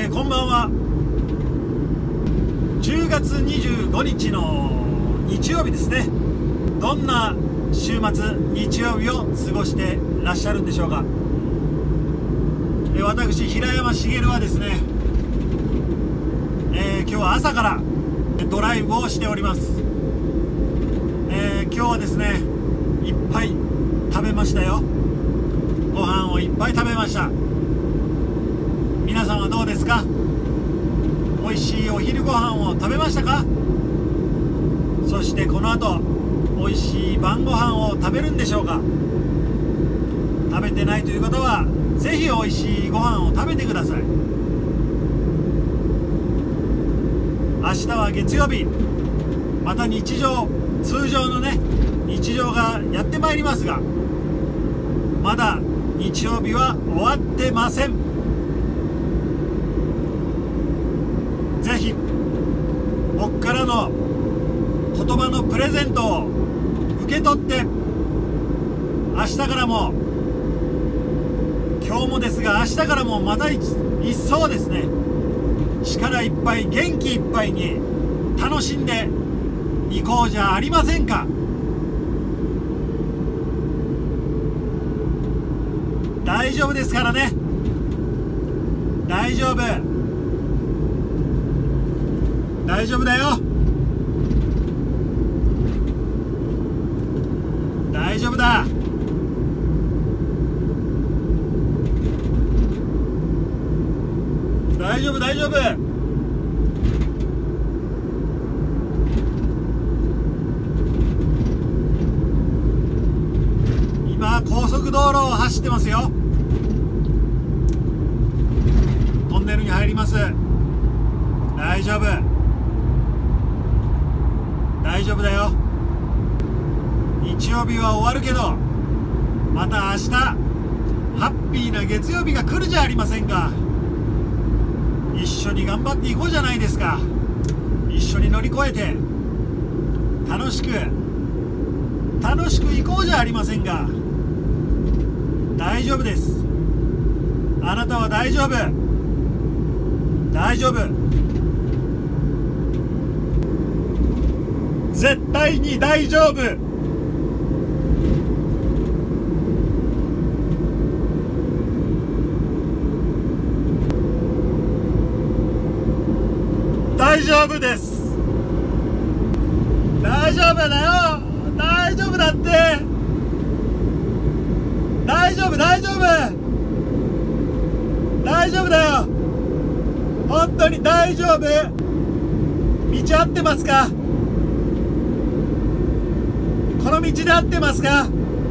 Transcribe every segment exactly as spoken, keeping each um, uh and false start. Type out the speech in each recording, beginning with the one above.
ー、こんばんは。じゅうがつにじゅうごにちの日曜日ですね。どんな週末日曜日を過ごしてらっしゃるんでしょうか。えー、私平山茂はですね、えー、今日は朝からドライブをしております。えー、今日はですね、いっぱい食べましたよ。ご飯をいっぱい食べました。皆さんはどうですか？美味しいお昼ご飯を食べましたか？そしてこの後美味しい晩ご飯を食べるんでしょうか？食べてないという方はぜひ美味しいご飯を食べてください。明日は月曜日、また日常、通常のね日常がやってまいりますが、まだ日曜日は終わってません。ぜひ僕からの言葉のプレゼントを受け取って、明日からも、今日もですが明日からもまた一層ですね、力いっぱい元気いっぱいに楽しんでいこうじゃありませんか。大丈夫ですからね。大丈夫大丈夫だよ。大丈夫だ。大丈夫大丈夫。今高速道路を走ってますよ。トンネルに入ります。大丈夫大丈夫だよ。日曜日は終わるけど、また明日ハッピーな月曜日が来るじゃありませんか。一緒に頑張っていこうじゃないですか。一緒に乗り越えて楽しく楽しくいこうじゃありませんか。大丈夫です。あなたは大丈夫大丈夫。絶対に大丈夫。大丈夫です。大丈夫だよ。大丈夫だって。大丈夫大丈夫大丈夫だよ。本当に大丈夫。道合ってますか？この道で合ってますか？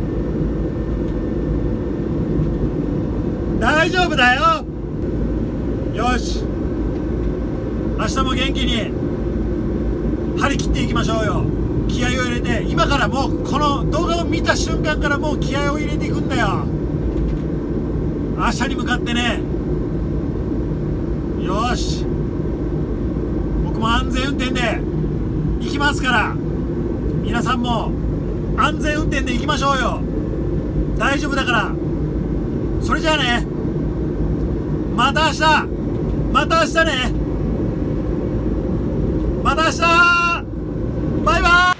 大丈夫だよ。よし、明日も元気に張り切っていきましょうよ。気合を入れて、今からもうこの動画を見た瞬間からもう気合を入れていくんだよ。明日に向かってね。よし、僕も安全運転で行きますから、皆さんも安全運転で行きましょうよ。大丈夫だから。それじゃあね、また明日また明日ねまた明日バイバーイ。